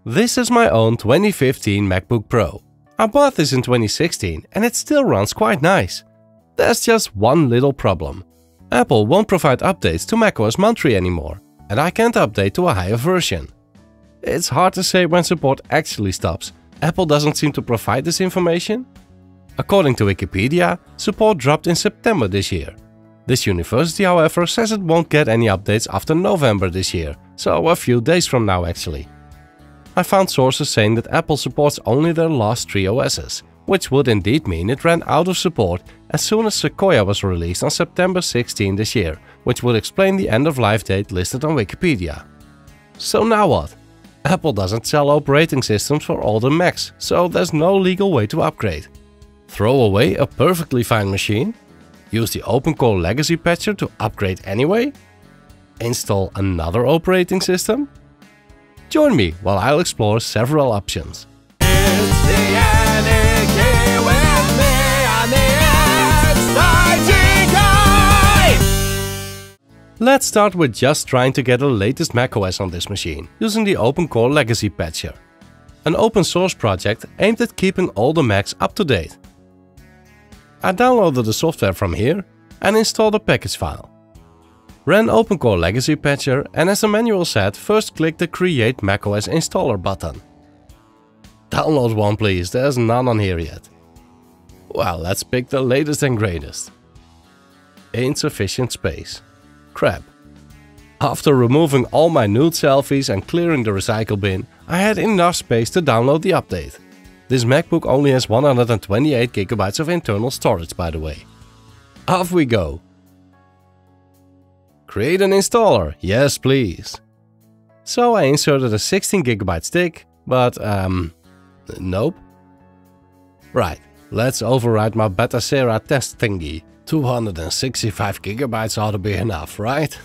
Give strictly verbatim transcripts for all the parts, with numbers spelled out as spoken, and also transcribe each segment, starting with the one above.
This is my own twenty fifteen MacBook Pro. I bought this in twenty sixteen and it still runs quite nice. There's just one little problem. Apple won't provide updates to macOS Monterey anymore, and I can't update to a higher version. It's hard to say when support actually stops. Apple doesn't seem to provide this information. According to Wikipedia, support dropped in September this year. This university, however, says it won't get any updates after November this year, so a few days from now actually. I found sources saying that Apple supports only their last three O Ss, which would indeed mean it ran out of support as soon as Sequoia was released on September sixteenth this year, which would explain the end-of-life date listed on Wikipedia. So now what? Apple doesn't sell operating systems for older Macs, so there's no legal way to upgrade. Throw away a perfectly fine machine? Use the OpenCore legacy patcher to upgrade anyway? Install another operating system? Join me while I'll explore several options. It's the anarchy with me on the exciting guy! Let's start with just trying to get the latest macOS on this machine, using the OpenCore legacy patcher. An open source project aimed at keeping all the Macs up to date. I downloaded the software from here and installed a package file. Ran OpenCore legacy patcher, and as the manual said, first click the Create macOS installer button. Download one please, there's none on here yet. Well, let's pick the latest and greatest. Insufficient space. Crap. After removing all my nude selfies and clearing the recycle bin, I had enough space to download the update. This MacBook only has one hundred twenty-eight gigabytes of internal storage, by the way. Off we go. Create an installer, yes please. So I inserted a sixteen gigabyte stick, but um, nope. Right, let's override my Betacera test thingy. two hundred sixty-five gigabytes ought to be enough, right?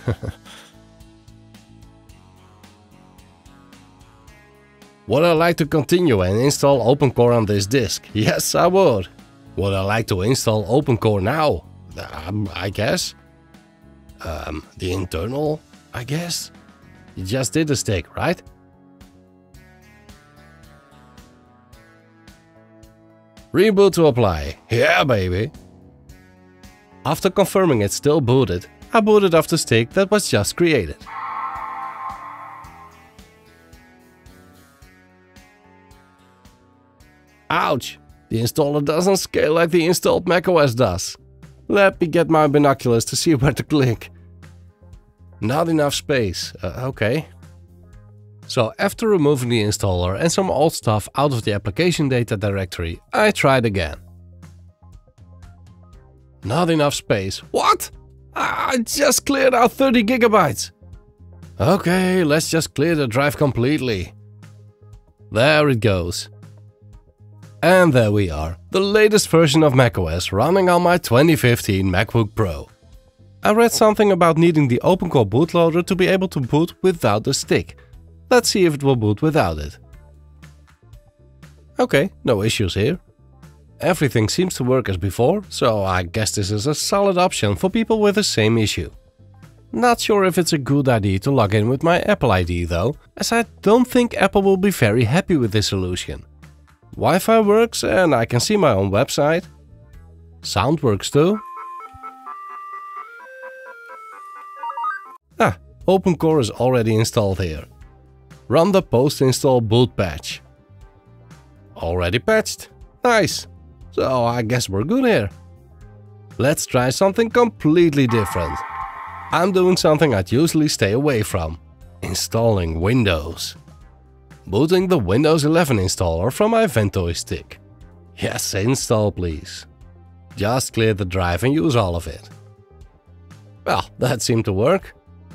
Would I like to continue and install OpenCore on this disk? Yes, I would. Would I like to install OpenCore now? Um, I guess. Um, the internal, I guess? You just did the stick, right? Reboot to apply. Yeah, baby. After confirming it's still booted, I booted off the stick that was just created. Ouch! The installer doesn't scale like the installed macOS does. Let me get my binoculars to see where to click. Not enough space. Uh, okay. So after removing the installer and some old stuff out of the application data directory, I tried again. Not enough space. What? I just cleared out thirty gigabytes. Okay, let's just clear the drive completely. There it goes. And there we are, the latest version of macOS running on my twenty fifteen MacBook Pro. I read something about needing the OpenCore bootloader to be able to boot without the stick. Let's see if it will boot without it. Okay, no issues here. Everything seems to work as before, so I guess this is a solid option for people with the same issue. Not sure if it's a good idea to log in with my Apple I D though, as I don't think Apple will be very happy with this solution. Wi-Fi works and I can see my own website. Sound works too. Ah, OpenCore is already installed here. Run the post-install boot patch. Already patched. Nice. So I guess we're good here. Let's try something completely different. I'm doing something I'd usually stay away from. Installing Windows. Booting the Windows eleven installer from my Ventoy stick. Yes, install please. Just clear the drive and use all of it. Well, that seemed to work.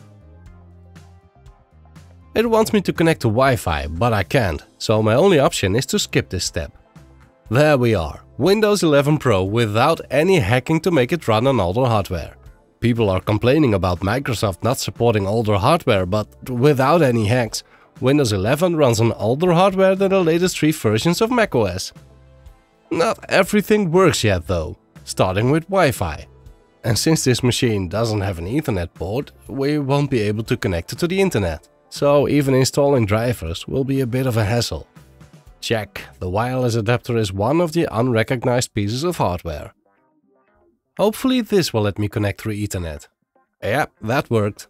It wants me to connect to Wi-Fi, but I can't, so my only option is to skip this step. There we are, Windows eleven Pro without any hacking to make it run on older hardware. People are complaining about Microsoft not supporting older hardware, but without any hacks, Windows eleven runs on older hardware than the latest three versions of macOS. Not everything works yet though, starting with Wi-Fi. And since this machine doesn't have an Ethernet port, we won't be able to connect it to the internet. so even installing drivers will be a bit of a hassle. Check, the wireless adapter is one of the unrecognized pieces of hardware. Hopefully this will let me connect through Ethernet. Yeah, that worked.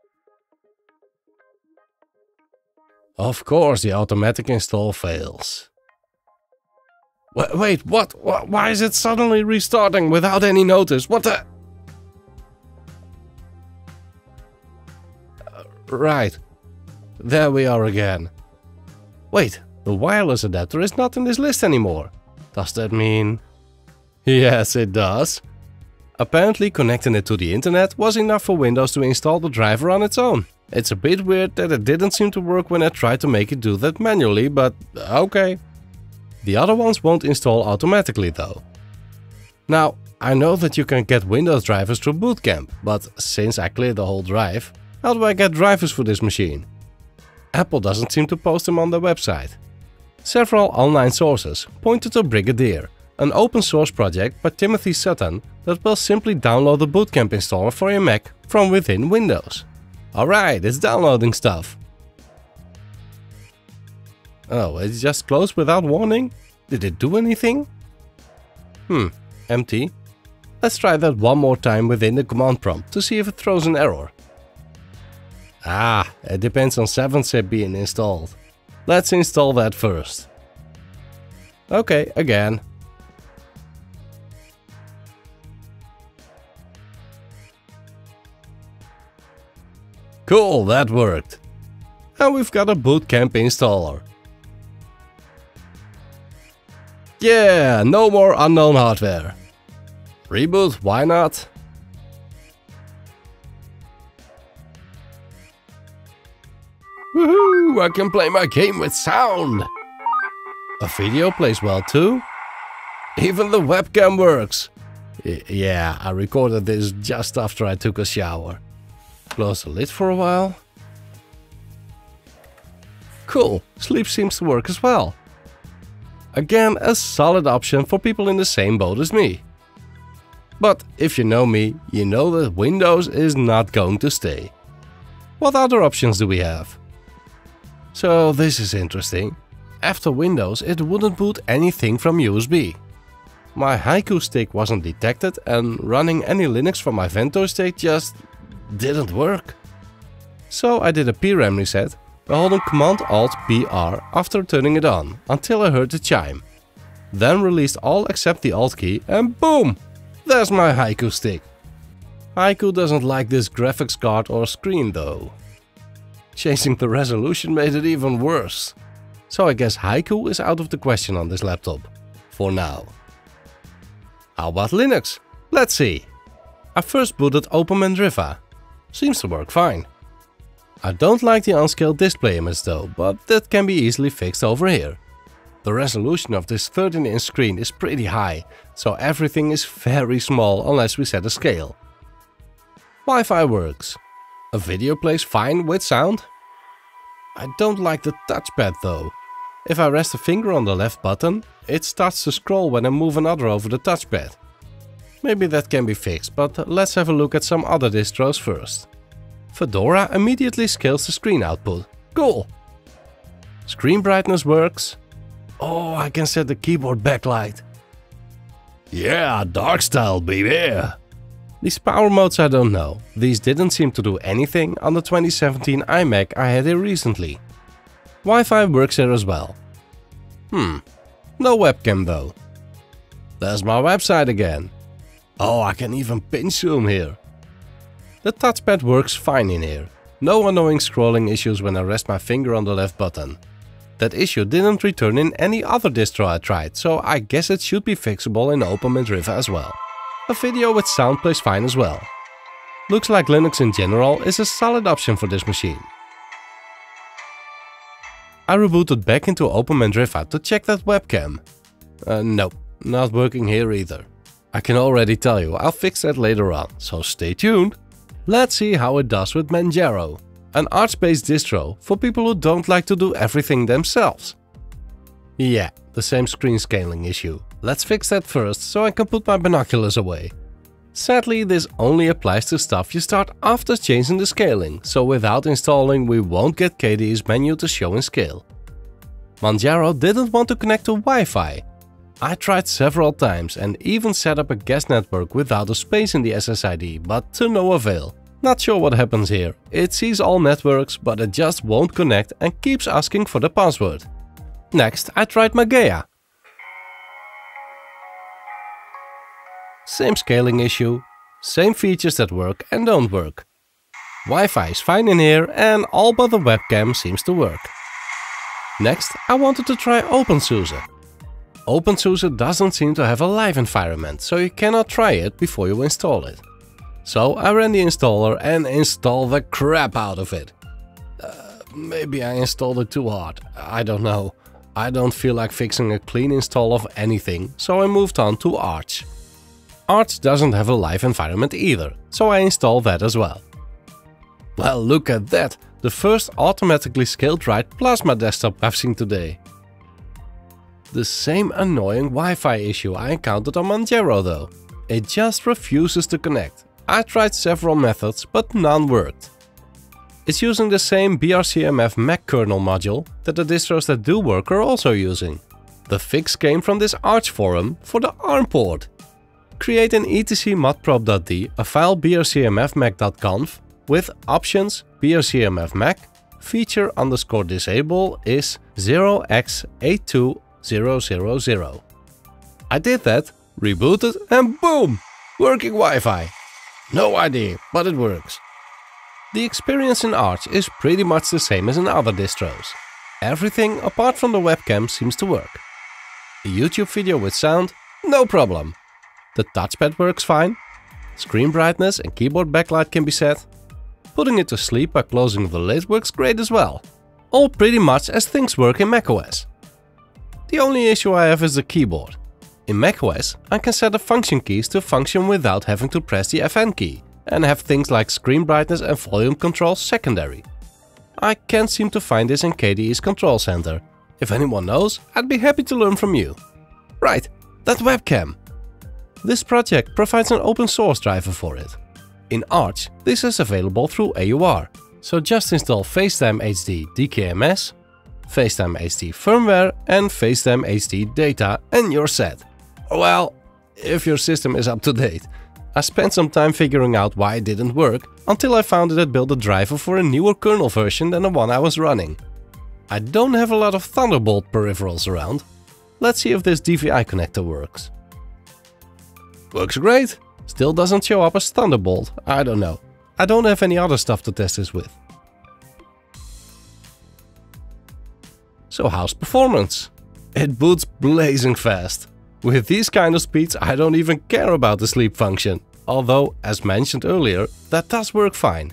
Of course the automatic install fails. W- wait, what? Wh- Why is it suddenly restarting without any notice? What the? Uh, right. There we are again. Wait, the wireless adapter is not in this list anymore. Does that mean... Yes, it does. Apparently connecting it to the internet was enough for Windows to install the driver on its own. It's a bit weird that it didn't seem to work when I tried to make it do that manually, but okay. The other ones won't install automatically though. Now, I know that you can get Windows drivers through Boot Camp, but since I cleared the whole drive, how do I get drivers for this machine? Apple doesn't seem to post them on their website. Several online sources pointed to Brigadier, an open source project by Timothy Sutton that will simply download the Boot Camp installer for your Mac from within Windows. Alright, it's downloading stuff. Oh, it just closed without warning? Did it do anything? Hmm, empty. Let's try that one more time within the command prompt to see if it throws an error. Ah, it depends on seven zip being installed. Let's install that first. Okay, again. Cool, that worked. And we've got a Boot Camp installer. Yeah, no more unknown hardware. Reboot, why not? Woohoo, I can play my game with sound. A video plays well too. Even the webcam works. Y- yeah, I recorded this just after I took a shower. Close the lid for a while. Cool, sleep seems to work as well. Again, a solid option for people in the same boat as me. But if you know me, you know that Windows is not going to stay. What other options do we have? So this is interesting. After Windows, it wouldn't boot anything from U S B. My Haiku stick wasn't detected and running any Linux from my Vento stick just didn't work. So I did a P RAM reset by holding command alt P R after turning it on until I heard the chime. Then released all except the Alt key and boom! There's my Haiku stick. Haiku doesn't like this graphics card or screen though. Changing the resolution made it even worse. So I guess Haiku is out of the question on this laptop. For now. How about Linux? Let's see. I first booted OpenMandriva. Seems to work fine. I don't like the unscaled display image though, but that can be easily fixed over here. The resolution of this thirteen inch screen is pretty high, so everything is very small unless we set a scale. Wi-Fi works. A video plays fine with sound. I don't like the touchpad though. If I rest a finger on the left button, it starts to scroll when I move another over the touchpad. Maybe that can be fixed, but let's have a look at some other distros first. Fedora immediately scales the screen output. Cool! Screen brightness works. Oh, I can set the keyboard backlight. Yeah, dark style, baby! These power modes I don't know. These didn't seem to do anything on the twenty seventeen iMac I had here recently. Wi-Fi works here as well. Hmm, no webcam though. There's my website again. Oh, I can even pinch zoom here. The touchpad works fine in here. No annoying scrolling issues when I rest my finger on the left button. That issue didn't return in any other distro I tried, so I guess it should be fixable in OpenMandriva as well. A video with sound plays fine as well. Looks like Linux in general is a solid option for this machine. I rebooted back into OpenMandriva to check that webcam. Uh, nope, not working here either. I can already tell you I'll fix that later on, so stay tuned. Let's see how it does with Manjaro, an Arch-based distro for people who don't like to do everything themselves. Yeah, the same screen scaling issue. Let's fix that first so I can put my binoculars away. Sadly, this only applies to stuff you start after changing the scaling, so without installing we won't get K D E's menu to show in scale. Manjaro didn't want to connect to Wi-Fi. I tried several times and even set up a guest network without a space in the S S I D, but to no avail. Not sure what happens here. It sees all networks, but it just won't connect and keeps asking for the password. Next, I tried Macbook. Same scaling issue, same features that work and don't work. Wi-Fi is fine in here and all but the webcam seems to work. Next, I wanted to try OpenSUSE. OpenSUSE doesn't seem to have a live environment, so you cannot try it before you install it. So I ran the installer and installed the crap out of it. Uh, maybe I installed it too hard, I don't know. I don't feel like fixing a clean install of anything, so I moved on to Arch. Arch doesn't have a live environment either, so I installed that as well. Well, look at that! The first automatically scaled right plasma desktop I've seen today. The same annoying Wi-Fi issue I encountered on Manjaro though. It just refuses to connect. I tried several methods, but none worked. It's using the same B R C M F Mac kernel module that the distros that do work are also using. The fix came from this Arch forum for the ARM port. Create an etc modprobe.d, a file b r c m f mac dot conf with options b r c m f mac, feature underscore disable is zero x eight two zero zero zero. I did that, rebooted and boom! Working Wi-Fi. No idea, but it works. The experience in Arch is pretty much the same as in other distros. Everything apart from the webcam seems to work. A YouTube video with sound? No problem. The touchpad works fine. Screen brightness and keyboard backlight can be set. Putting it to sleep by closing the lid works great as well. All pretty much as things work in macOS. The only issue I have is the keyboard. In macOS, I can set the function keys to function without having to press the F N key and have things like screen brightness and volume control secondary. I can't seem to find this in K D E's control center. If anyone knows, I'd be happy to learn from you. Right, that webcam. This project provides an open source driver for it. In Arch, this is available through A U R, so just install facetimehd-d-mks, facetimehd-firmware and facetimehd-data and you're set. Well, if your system is up to date. I spent some time figuring out why it didn't work, until I found it had built a driver for a newer kernel version than the one I was running. I don't have a lot of Thunderbolt peripherals around. Let's see if this D V I connector works. Works great! Still doesn't show up as Thunderbolt, I don't know. I don't have any other stuff to test this with. So how's performance? It boots blazing fast. With these kind of speeds I don't even care about the sleep function. Although, as mentioned earlier, that does work fine.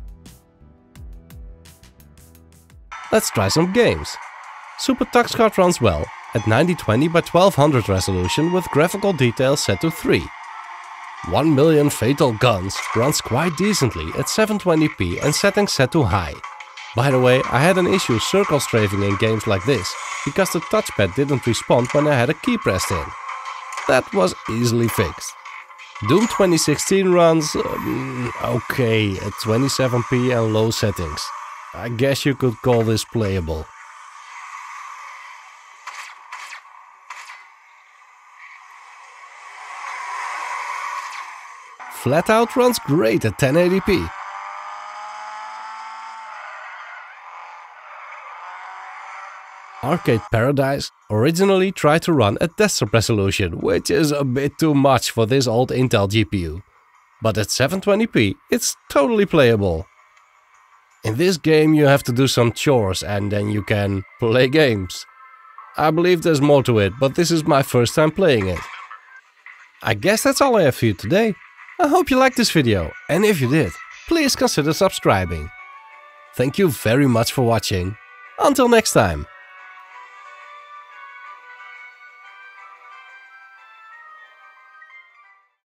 Let's try some games. Super Tux Kart runs well, at ninety twenty by twelve hundred resolution with graphical details set to three. one million Fatal Guns runs quite decently at seven twenty p and settings set to high. By the way, I had an issue circle strafing in games like this, because the touchpad didn't respond when I had a key pressed in. That was easily fixed. Doom twenty sixteen runs um, okay at twenty-seven p and low settings. I guess you could call this playable. Flatout runs great at ten eighty p. Arcade Paradise originally tried to run at desktop resolution, which is a bit too much for this old Intel G P U. But at seven twenty p it's totally playable. In this game you have to do some chores and then you can play games. I believe there's more to it, but this is my first time playing it. I guess that's all I have for you today. I hope you liked this video, and if you did, please consider subscribing. Thank you very much for watching. Until next time.